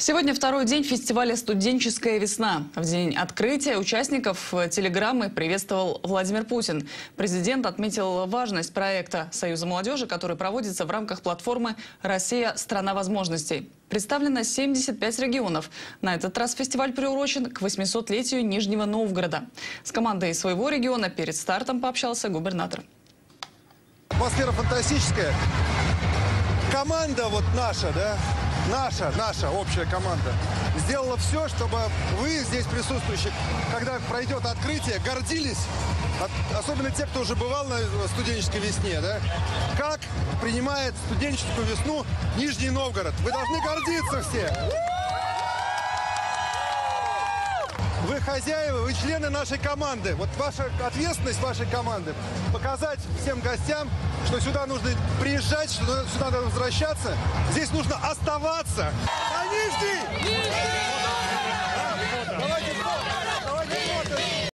Сегодня второй день фестиваля «Студенческая весна». В день открытия участников телеграммы приветствовал Владимир Путин. Президент отметил важность проекта Союза молодежи, который проводится в рамках платформы «Россия – страна возможностей». Представлено 75 регионов. На этот раз фестиваль приурочен к 800-летию Нижнего Новгорода. С командой своего региона перед стартом пообщался губернатор. Атмосфера фантастическая. Команда вот наша, да? Наша общая команда сделала все, чтобы вы, здесь присутствующие, когда пройдет открытие, гордились, особенно те, кто уже бывал на студенческой весне, да, как принимает студенческую весну Нижний Новгород. Вы должны гордиться все. Вы хозяева, вы члены нашей команды. Вот ваша ответственность вашей команды показать всем гостям, что сюда нужно приезжать, что сюда надо возвращаться. Здесь нужно оставаться. А Нижний!